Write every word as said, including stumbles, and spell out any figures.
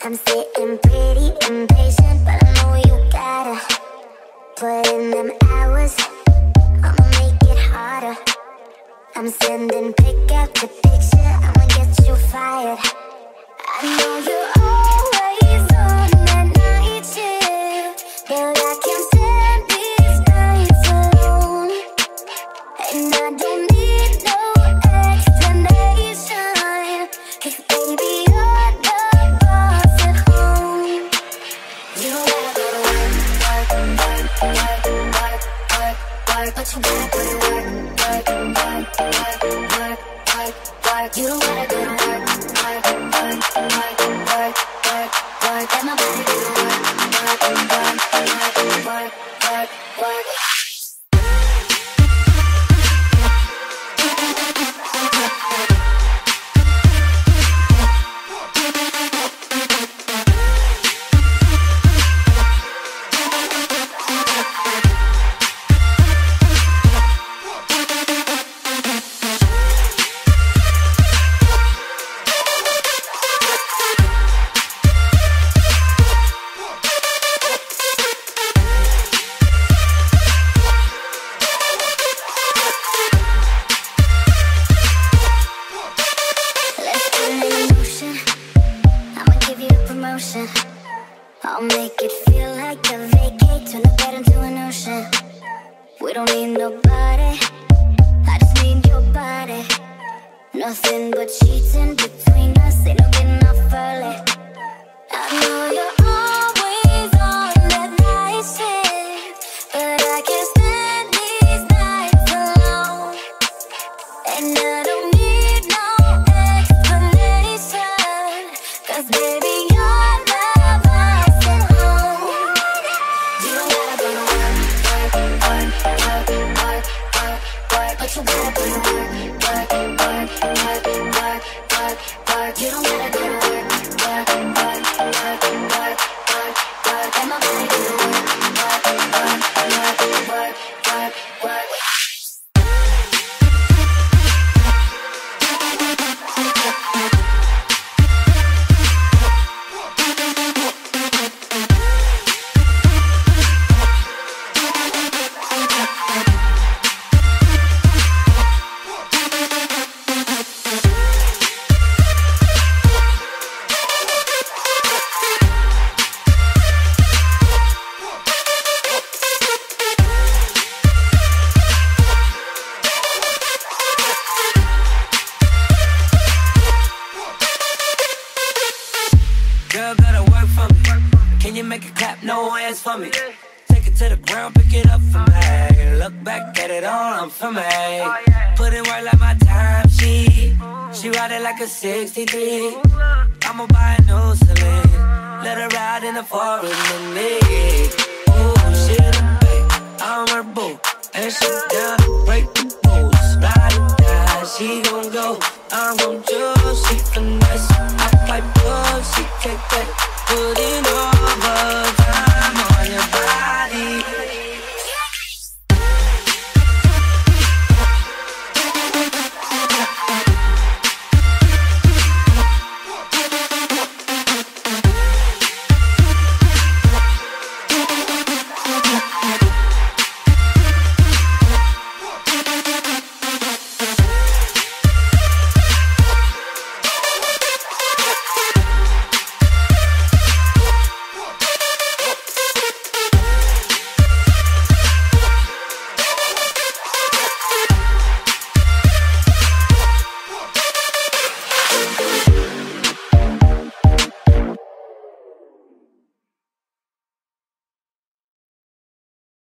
I'm sitting pretty impatient, but I know you gotta put in them hours. I'ma make it harder. I'm sending pick after picture, I'ma get you fired. I know you're always on that night shift, but I can't stand these nights alone. And I don't need no explanation, 'cause baby you're the boss at home. You don't gotta go to work, work, work, work, work, work, work, but you gotta put in work, work, work, work, work, work, work. You don't gotta go to work, work, work, work, work, work, work. Let my body do the work, work, work, work, work, work, work. I'll make it feel like a vacate, turn the bed into an ocean. We don't need nobody, I just need your body. Nothing but sheets in between us, ain't no getting off early. I know you're always on that night shift, but I can't stand these nights alone. And I don't need no explanation, 'cause baby you're the boss at home. You don't gotta go to work, work, work, work, work, work, work, but you gotta put in work, work, work, work, work, work, work. You don't gotta go to work, work, work, work, work, work, work. Let my body do the work, work, work, work, work, work, work. Girl, gotta work for me. Can you make it clap? No hands for me. Take it to the ground, pick it up for me. Look back at it all, I'm for me. Put in work like my time, she She ride it like a sixty-three. I'ma buy a new Celine. Let her ride in the forest with me. Ooh, she the babe, I'm her boo. And she down, break the rules. Ride it down, she gon' go, I'm gon' choose. She finesse, I fight bull, she take that, put it on.